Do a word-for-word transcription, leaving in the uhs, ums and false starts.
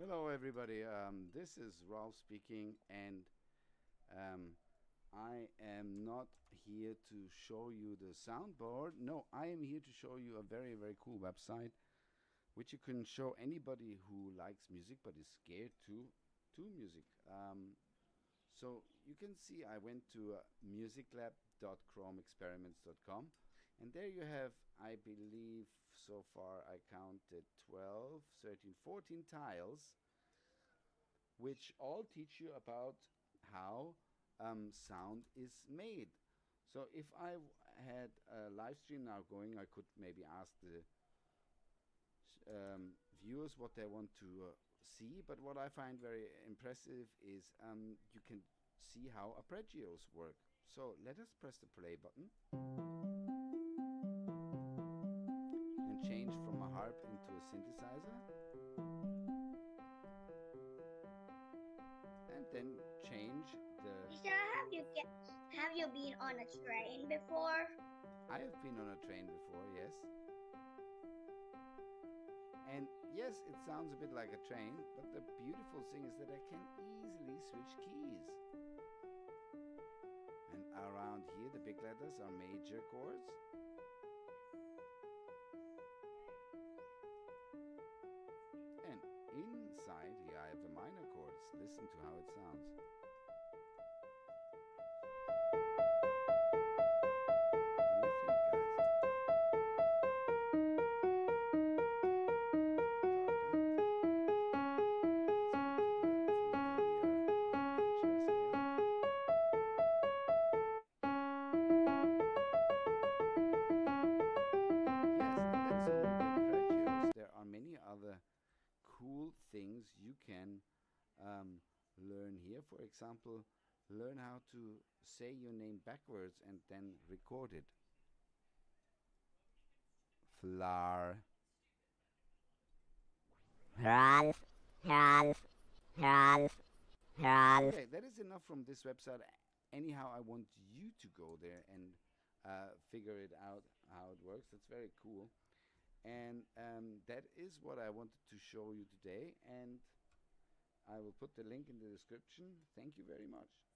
Hello, everybody. Um, this is Ralph speaking, and um, I am not here to show you the soundboard. No, I am here to show you a very, very cool website which you can show anybody who likes music but is scared to to music. Um, so you can see I went to uh, musiclab dot chrome experiments dot com, and there you have, I believe, so far I counted twelve, thirteen, fourteen tiles which all teach you about how um, sound is made. So if I w- had a live stream now going, I could maybe ask the um, viewers what they want to uh, see. But what I find very impressive is um, you can see how arpeggios work. So let us press the play button and change from a harp into a synthesizer, and then change the. Isha, have you get have you been on a train before? I have been on a train before, yes. And yes, it sounds a bit like a train, but the beautiful thing is that I can easily switch keys. And around here, the big letters are major chords. And inside here, I have the minor chords. Listen to how it sounds. What do you think, guys? There are many other cool things you can um, learn here. For example, learn how to say your name backwards and then record it. Flar. Ralph, Ralph, Ralph, Ralph. Okay, that is enough from this website. Anyhow, I want you to go there and uh, figure it out how it works. That's very cool. And um, that is what I wanted to show you today. And I will put the link in the description. Thank you very much.